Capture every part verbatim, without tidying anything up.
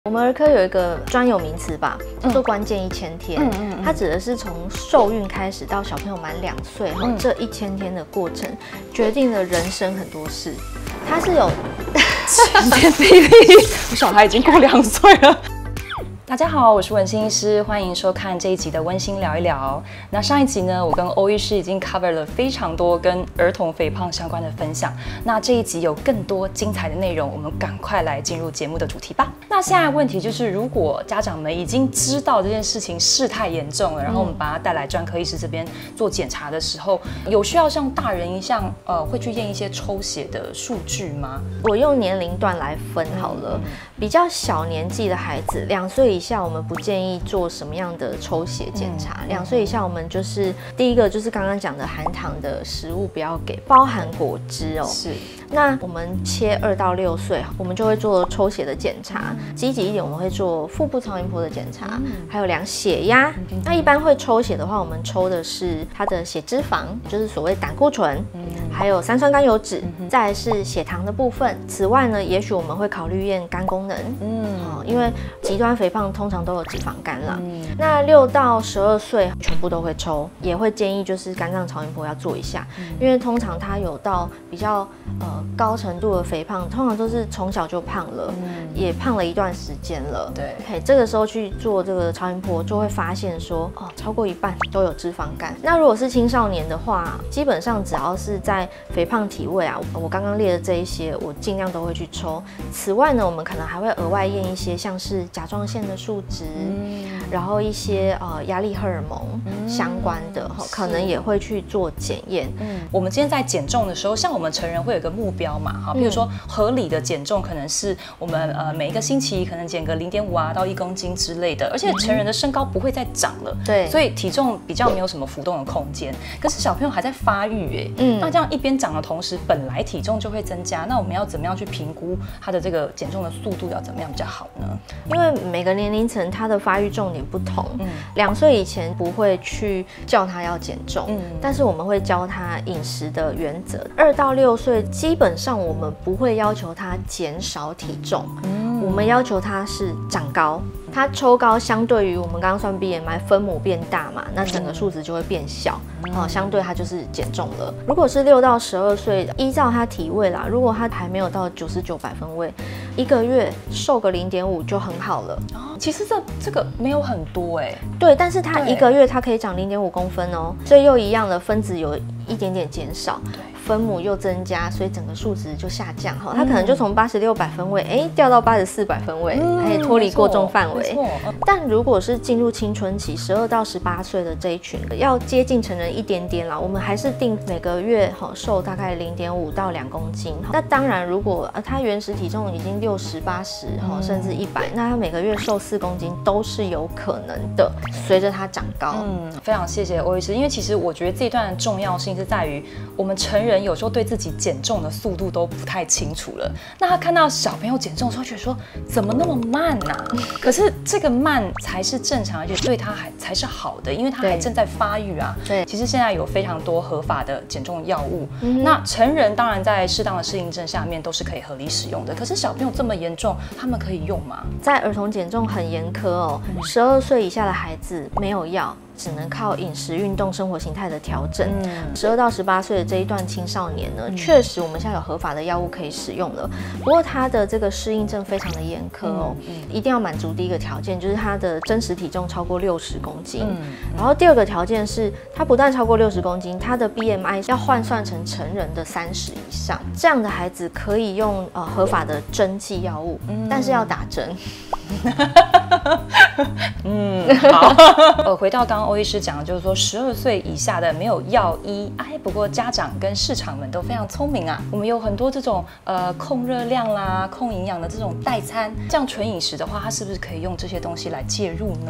我们儿科有一个专有名词吧，叫做关键一千天。嗯嗯嗯它指的是从受孕开始到小朋友满两岁哈、嗯，这一千天的过程，决定了人生很多事。它是有晴天霹雳， 我小孩已经过两岁了。大家好，我是文心医师，欢迎收看这一集的温馨聊一聊。那上一集呢，我跟欧医师已经 cover 了非常多跟儿童肥胖相关的分享。那这一集有更多精彩的内容，我们赶快来进入节目的主题吧。那现在问题就是，如果家长们已经知道这件事情事态严重了，然后我们把它带来专科医师这边做检查的时候，有需要像大人一样，呃，会去验一些抽血的数据吗？ 我用年龄段来分好了，嗯、比较小年纪的孩子，两岁以下我们不建议做什么样的抽血检查。两岁、嗯、以下我们就是第一个就是刚刚讲的含糖的食物不要给，包含果汁哦。是。那我们切二到六岁，我们就会做抽血的检查。积极一点，我们会做腹部超音波的检查，嗯、还有量血压。嗯、那一般会抽血的话，我们抽的是它的血脂肪，就是所谓胆固醇，嗯、还有三酸甘油脂，嗯、再来是血糖的部分。此外呢，也许我们会考虑验肝功能，嗯，哦、因为极端肥胖通常都有脂肪肝啦。嗯、那六到十二岁全部都会抽，也会建议就是肝脏超音波要做一下，嗯、因为通常它有到比较呃。高程度的肥胖，通常都是从小就胖了，嗯、也胖了一段时间了。对，嘿，这个时候去做这个超音波，就会发现说，哦，超过一半都有脂肪肝。那如果是青少年的话，基本上只要是在肥胖体位啊，我刚刚列的这一些，我尽量都会去抽。此外呢，我们可能还会额外验一些像是甲状腺的数值，嗯、然后一些呃压力荷尔蒙相关的，嗯、可能也会去做检验。 嗯，我们今天在减重的时候，像我们成人会有一个目标嘛，哈，比如说合理的减重可能是我们呃每一个星期可能减个零点五啊到一公斤之类的，而且成人的身高不会再长了，对，所以体重比较没有什么浮动的空间。可是小朋友还在发育哎，嗯，那这样一边长的同时，本来体重就会增加，那我们要怎么样去评估他的这个减重的速度要怎么样比较好呢？ 因为每个年龄层他的发育重点不同，嗯，两岁以前不会去叫他要减重，嗯，但是我们会教他饮食的原则。二到六岁基本上我们不会要求他减少体重，嗯、我们要求他是长高。他抽高相对于我们刚刚算 B M I 分母变大嘛，那整个数值就会变小，哦，相对他就是减重了。如果是六到十二岁，依照他体位啦，如果他还没有到九十九百分位，一个月瘦个零点五就很好了。 哦，其实这这个没有很多哎、欸， 对，但是他一个月他可以长零点五公分哦，所以又一样的分子有一点点减少。分母又增加，所以整个数值就下降哈。它可能就从八十六百分位，哎，掉到八十四百分位，可以脱离过重范围。但如果是进入青春期，十二到十八岁的这一群，要接近成人一点点啦，我们还是定每个月哈瘦大概零点五到两公斤。那当然，如果他原始体重已经六十、八十哈，甚至一百，那他每个月瘦四公斤都是有可能的。随着他长高， 嗯，非常谢谢欧医师，因为其实我觉得这一段的重要性是在于我们成人。有时候对自己减重的速度都不太清楚了，那他看到小朋友减重的时候，觉得说怎么那么慢呢、啊？可是这个慢才是正常，而且对他还才是好的，因为他还正在发育啊。对，其实现在有非常多合法的减重药物，嗯、那成人当然在适当的适应症下面都是可以合理使用的。可是小朋友这么严重，他们可以用吗？ 在儿童减重很严苛哦，十二岁以下的孩子没有药。只能靠饮食、运动、生活形态的调整。十二到十八岁的这一段青少年呢，确、嗯、实我们现在有合法的药物可以使用了。不过他的这个适应症非常的严苛哦，嗯嗯、一定要满足第一个条件，就是他的真实体重超过六十公斤。嗯、然后第二个条件是，他不但超过六十公斤，他的 B M I 要换算成成人的三十以上。这样的孩子可以用呃合法的针剂药物，嗯、但是要打针。 嗯，好。呃，回到刚刚欧医师讲的，就是说十二岁以下的没有药医。哎，不过家长跟市场们都非常聪明啊。我们有很多这种呃控热量啦、控营养的这种代餐，这样纯饮食的话，它是不是可以用这些东西来介入呢？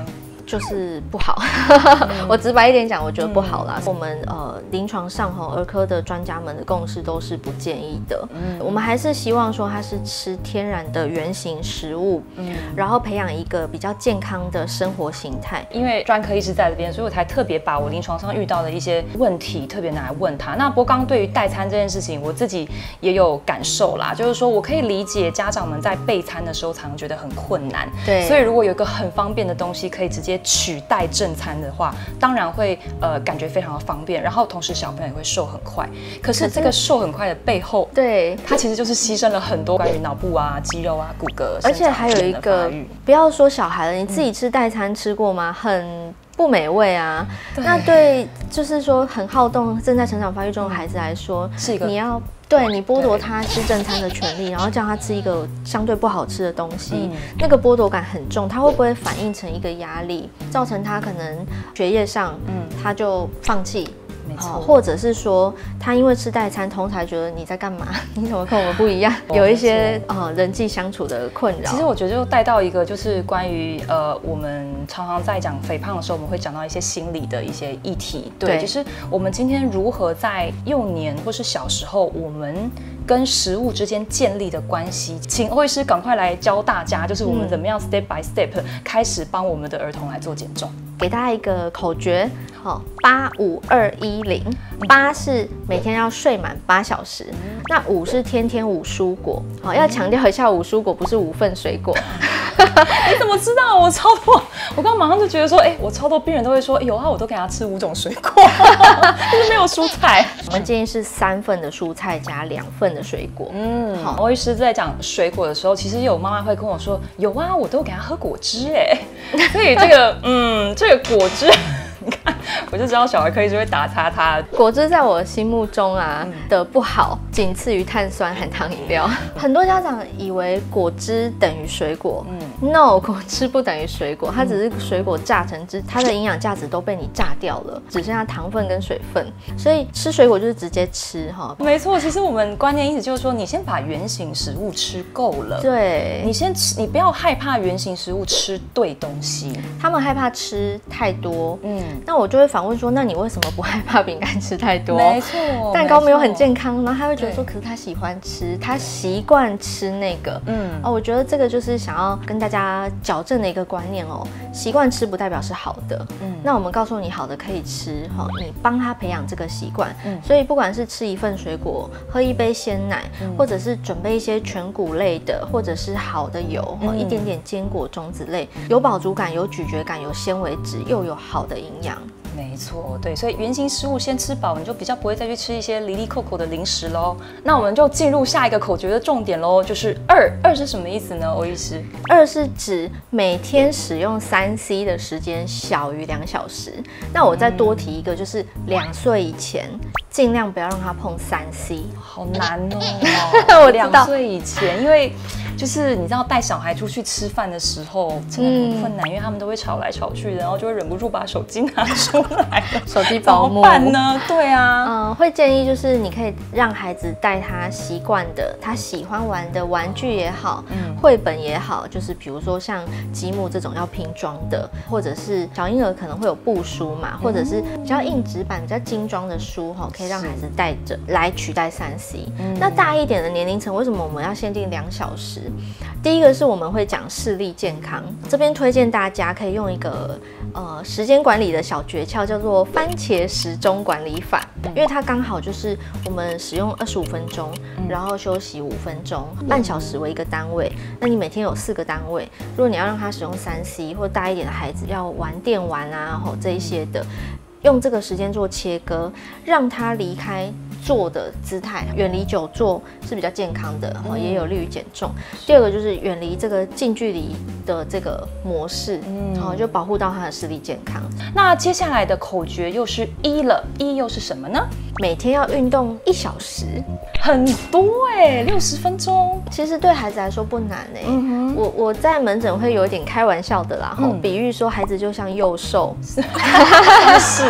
就是不好。我直白一点讲，我觉得不好啦。嗯、我们呃临床上哈儿科的专家们的共识都是不建议的。嗯，我们还是希望说他是吃天然的原型食物，嗯，然后培养一个比较健康的生活形态。 因为专科医师在这边，所以我才特别把我临床上遇到的一些问题特别拿来问他。那不过刚刚对于代餐这件事情，我自己也有感受啦，就是说我可以理解家长们在备餐的时候常常觉得很困难， 对， 所以如果有一个很方便的东西可以直接取代正餐的话，当然会呃感觉非常的方便，然后同时小朋友也会瘦很快。可是这个瘦很快的背后， 对， 它其实就是牺牲了很多关于脑部啊、肌肉啊、骨骼， 而且还有一个，不要说小孩了，你自己吃代餐吃过吗？很不美味啊。那对，就是说很好动、正在成长发育中的孩子来说， 是一个你要。对你剥夺他吃正餐的权利，然后叫他吃一个相对不好吃的东西，嗯、那个剥夺感很重，他会不会反映成一个压力，造成他可能学业上，嗯，他就放弃？ 没错， 或者是说他因为吃代餐，同台觉得你在干嘛？你怎么跟我们不一样？有一些呃人际相处的困扰。 其实我觉得就带到一个就是关于呃我们常常在讲肥胖的时候，我们会讲到一些心理的一些议题。对，对就是我们今天如何在幼年或是小时候，我们跟食物之间建立的关系，请欧医师赶快来教大家，就是我们怎么样 step by step 开始帮我们的儿童来做减重。 给大家一个口诀，好，八五二一零。八是每天要睡满八小时，那五是天天五蔬果。好，要强调一下，五蔬果不是五份水果。 你怎么知道？我超多，我刚马上就觉得说，哎、欸，我超多病人都会说，有啊，我都给他吃五种水果，就是没有蔬菜。 我们建议是三份的蔬菜加两份的水果。嗯， 好。欧医师在讲水果的时候，其实有妈妈会跟我说，有啊，我都给他喝果汁哎。所以这个，嗯，这个果汁。你看，我就知道小儿科医师会打叉叉。 果汁在我心目中啊、嗯、的不好，仅次于碳酸含糖饮料。很多家长以为果汁等于水果，嗯 ，no， 果汁不等于水果，它只是水果榨成汁，它的营养价值都被你榨掉了，只剩下糖分跟水分。所以吃水果就是直接吃哈。 没错，其实我们观念意思就是说，你先把原型食物吃够了， 对， 你先吃，你不要害怕原型食物吃对东西。 他们害怕吃太多，嗯。那我就会反问说，那你为什么不害怕饼干吃太多？ 没错， 蛋糕没有很健康，然后他会觉得说，可是他喜欢吃，他习惯吃那个，嗯，哦，我觉得这个就是想要跟大家矫正的一个观念哦，习惯吃不代表是好的，嗯，那我们告诉你好的可以吃，哈，你帮他培养这个习惯，嗯，所以不管是吃一份水果，喝一杯鲜奶，嗯、或者是准备一些全谷类的，或者是好的油，嗯、一点点坚果、种子类，有饱足感、有咀嚼感、有纤维质，又有好的营养。 没错，对，所以原型食物先吃饱，你就比较不会再去吃一些离离扣扣的零食喽。那我们就进入下一个口诀的重点喽，就是二。二是什么意思呢？欧医师， 二是指每天使用三 C 的时间小于两小时。那我再多提一个，就是两岁以前尽量不要让他碰三 C。 好难哦，我两岁以前，因为。就是你知道带小孩出去吃饭的时候真的很困难，嗯、因为他们都会吵来吵去的，然后就会忍不住把手机拿出来， 手机保姆怎么办呢？对啊， 嗯，会建议就是你可以让孩子带他习惯的、他喜欢玩的玩具也好，嗯，绘本也好，就是比如说像积木这种要拼装的，或者是小婴儿可能会有布书嘛，或者是比较硬纸板、比较精装的书哈，可以让孩子带着来取代三 C。嗯、那大一点的年龄层，为什么我们要限定两小时？第一个是我们会讲视力健康，这边推荐大家可以用一个呃时间管理的小诀窍，叫做番茄时钟管理法，因为它刚好就是我们使用二十五分钟，然后休息五分钟，半小时为一个单位。那你每天有四个单位，如果你要让他使用三 C 或大一点的孩子要玩电玩啊，吼这一些的，用这个时间做切割，让他离开坐的姿态，远离久坐是比较健康的，嗯、也有利于减重。第二个就是远离这个近距离的这个模式，嗯，好，就保护到他的视力健康。 那接下来的口诀又是一了，一又是什么呢？ 每天要运动一小时， 很多哎、欸，六十分钟。 其实对孩子来说不难哎、欸。嗯、我我在门诊会有一点开玩笑的啦，嗯、比喻说孩子就像幼兽， 是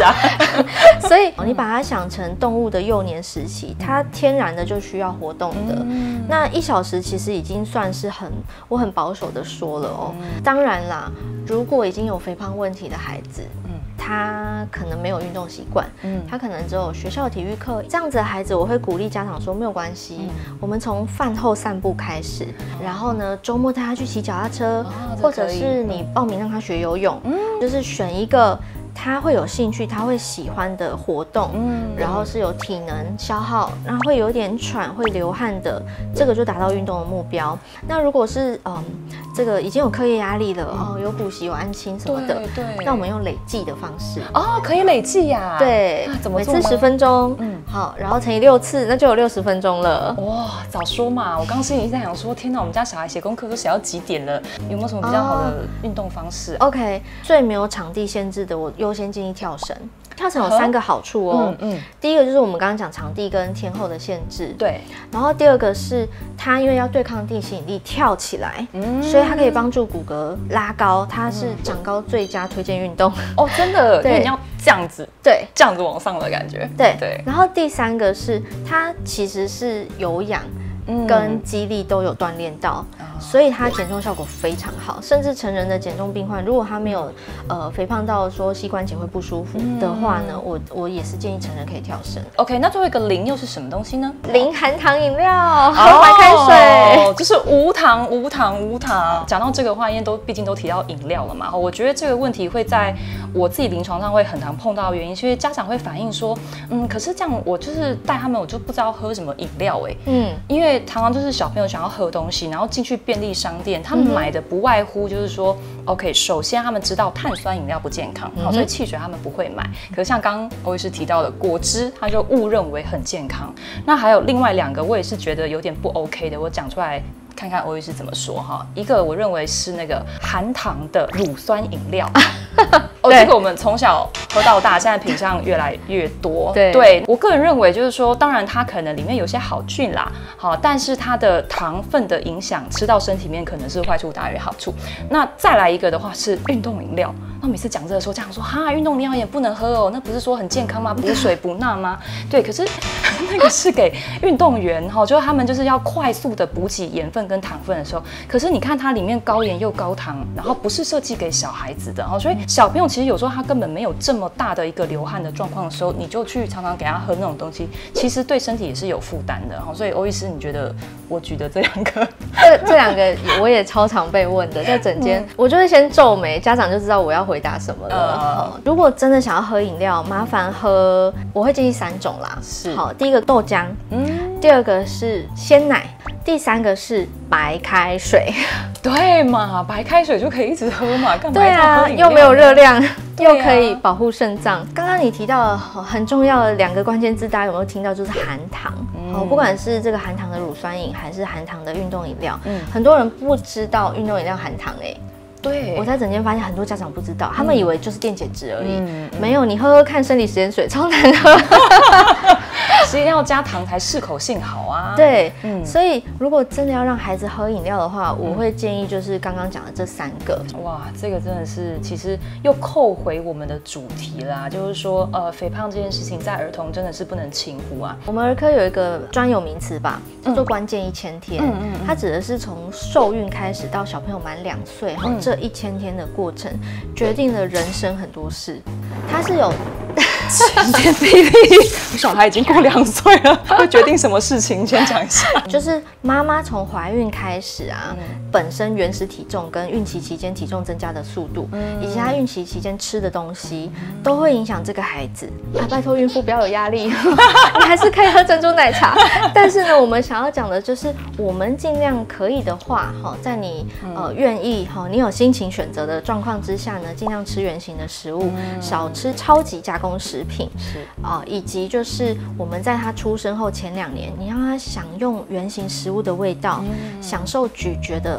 啊。 所以你把它想成动物的幼年时期，它天然的就需要活动的。嗯、那一小时其实已经算是很，我很保守的说了哦。嗯、当然啦，如果已经有肥胖问题的孩子，嗯、他可能没有运动习惯，嗯、他可能只有学校体育课，这样子的孩子，我会鼓励家长说没有关系，嗯、我们从饭后散步开始，嗯、然后呢，周末带他去骑脚踏车，哦、或者是你报名让他学游泳，嗯、就是选一个他会有兴趣、他会喜欢的活动，嗯，然后是有体能消耗，然后会有点喘、会流汗的，这个就达到运动的目标。那如果是嗯，这个已经有课业压力了，哦，有补习、有安亲什么的，对，对，那我们用累计的方式， 哦，可以累计呀， 对， 怎么做？ 每次十分钟，嗯，好，然后乘以六次，那就有六十分钟了。 哇，早说嘛！我刚心里在想说，天哪，我们家小孩写功课都写到几点了？有没有什么比较好的运动方式、啊、 ？OK， 最没有场地限制的，我优先建议跳绳。跳绳有三个好处哦。嗯嗯、第一个就是我们刚刚讲场地跟天候的限制， 对。 然后第二个是它因为要对抗地心引力跳起来，嗯、所以它可以帮助骨骼拉高，它是长高最佳推荐运动。 哦，真的，对，因为你要这样子， 对， 这样子往上的感觉。 对对。然后第三个是它其实是有氧。跟肌力都有锻炼到，嗯、所以它减重效果非常好。甚至成人的减重病患，如果他没有呃肥胖到说膝关节会不舒服的话呢，嗯、我我也是建议成人可以跳绳。 OK， 那最后一个零又是什么东西呢？ 零含糖饮料，喝白开水， 哦，就是无糖、无糖、无糖。讲到这个话，因为都毕竟都提到饮料了嘛，我觉得这个问题会在我自己临床上会很常碰到的原因，是因为家长会反映说，嗯，可是这样我就是带他们，我就不知道喝什么饮料哎，嗯，因为常常就是小朋友想要喝东西，然后进去便利商店，他们买的不外乎就是说 ，OK， 首先他们知道碳酸饮料不健康，好，所以汽水他们不会买。可是像刚刚欧医师提到的果汁，他就误认为很健康。那还有另外两个，我也是觉得有点不 OK 的，我讲出来看看欧医师怎么说哈。一个我认为是那个含糖的乳酸饮料。哦，这个我们从小喝到大，现在品相越来越多。对，对我个人认为就是说，当然它可能里面有些好菌啦，好，但是它的糖分的影响，吃到身体里面可能是坏处大于好处。那再来一个的话是运动饮料。那每次讲这个时候，家长说哈，运动饮料也不能喝哦，那不是说很健康吗？补水补钠吗？对，可是那个是给运动员哈，就是他们就是要快速的补给盐分跟糖分的时候，可是你看它里面高盐又高糖，然后不是设计给小孩子的，所以小朋友其实有时候他根本没有这么大的一个流汗的状况的时候，你就去常常给他喝那种东西，其实对身体也是有负担的。所以欧医师，你觉得我举的这两个， 这这两个我也超常被问的，在诊间、嗯、我就会先皱眉，家长就知道我要回答什么了。呃、如果真的想要喝饮料，麻烦喝，我会建议三种啦。是，好，第一个豆浆，嗯，第二个是鲜奶，第三个是白开水。 对嘛，白开水就可以一直喝嘛，干嘛对啊，又没有热量，又可以保护肾脏。刚刚你提到了很重要的两个关键字，大家有没有听到？就是含糖。嗯、不管是这个含糖的乳酸饮，还是含糖的运动饮料，嗯，很多人不知道运动饮料含糖哎、欸。 对， 我在诊间发现很多家长不知道，他们以为就是电解质而已，嗯嗯、没有，你喝喝看生理食盐水超难喝， 是一定要加糖才适口性好啊。 对，嗯，所以如果真的要让孩子喝饮料的话，我会建议就是刚刚讲的这三个。 哇，这个真的是其实又扣回我们的主题啦，就是说呃，肥胖这件事情在儿童真的是不能轻忽啊。 我们儿科有一个专有名词吧，叫做关键一千天，嗯嗯嗯、它指的是从受孕开始到小朋友满两岁哈。这一千天的过程，决定了人生很多事。它是有晴天霹雳，我小孩已经过两岁了，会决定什么事情？先讲一下。 就是妈妈从怀孕开始啊，嗯、本身原始体重跟孕期期间体重增加的速度，嗯、以及她孕期期间吃的东西，都会影响这个孩子。啊，拜托孕妇不要有压力，你还是可以喝珍珠奶茶。但是呢，我们想要讲的就是，我们尽量可以的话，哈，在你呃愿意哈，你有心情选择的状况之下呢，尽量吃原型的食物，嗯、少吃超级加工食品，是啊、呃，以及就是我们在他出生后前两年，你让他享用原型食物的味道，嗯、享受咀嚼的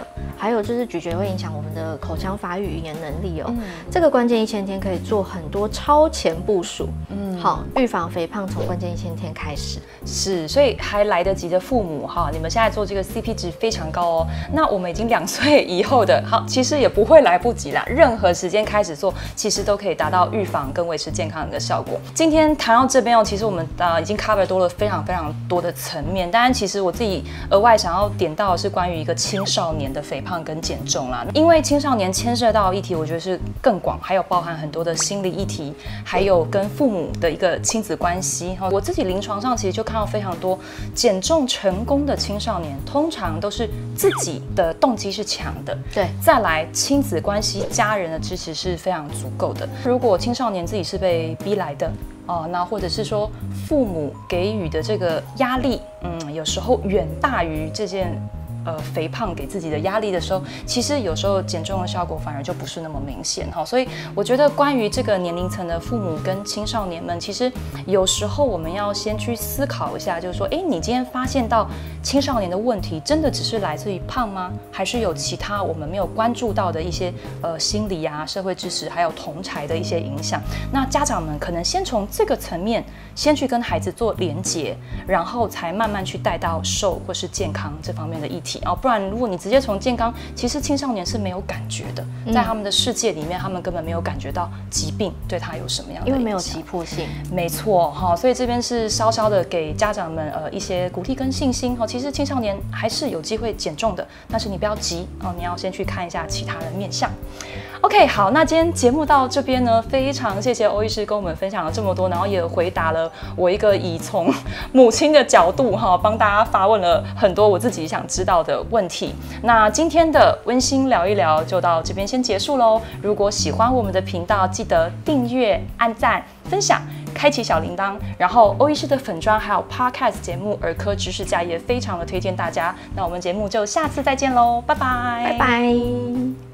的，还有就是咀嚼会影响我们的口腔发育、语言能力哦。嗯、这个关键一千天可以做很多超前部署，嗯，好，预防肥胖从关键一千天开始。 是，所以还来得及的父母哈，你们现在做这个 C P 值非常高哦。那我们已经两岁以后的，好，其实也不会来不及啦，任何时间开始做，其实都可以达到预防跟维持健康的一个效果。今天谈到这边哦，其实我们呃已经 cover 多了非常非常多的层面。当然，其实我自己额外想要点到的是关于一个青少年的肥胖跟减重啦，因为青少年牵涉到的议题，我觉得是更广，还有包含很多的心理议题，还有跟父母的一个亲子关系。我自己临床上其实就看到非常多减重成功的青少年，通常都是自己的动机是强的， 对， 再来亲子关系、家人的支持是非常足够的。如果青少年自己是被逼来的，哦，那或者是说父母给予的这个压力，嗯，有时候远大于这件呃肥胖给自己的压力的时候，其实有时候减重的效果反而就不是那么明显哈。所以我觉得关于这个年龄层的父母跟青少年们，其实有时候我们要先去思考一下，就是说，哎，你今天发现到青少年的问题，真的只是来自于胖吗？还是有其他我们没有关注到的一些呃心理啊、社会支持，还有同侪的一些影响？那家长们可能先从这个层面先去跟孩子做连结，然后才慢慢去带到瘦或是健康这方面的议题。哦，不然如果你直接从健康，其实青少年是没有感觉的，在他们的世界里面，他们根本没有感觉到疾病对他有什么样的影响， 因为没有急迫性。 没错哈，所以这边是稍稍的给家长们呃一些鼓励跟信心哈。其实青少年还是有机会减重的，但是你不要急哦，你要先去看一下其他的面向。OK， 好，那今天节目到这边呢，非常谢谢欧医师跟我们分享了这么多，然后也回答了我一个以从母亲的角度哈，帮大家发问了很多我自己想知道的问题。那今天的温馨聊一聊就到这边先结束喽。如果喜欢我们的频道，记得订阅、按赞、分享。开启小铃铛，然后欧医师的粉专还有 podcast 节目儿科知识家也非常的推荐大家。那我们节目就下次再见喽，拜拜， 拜拜。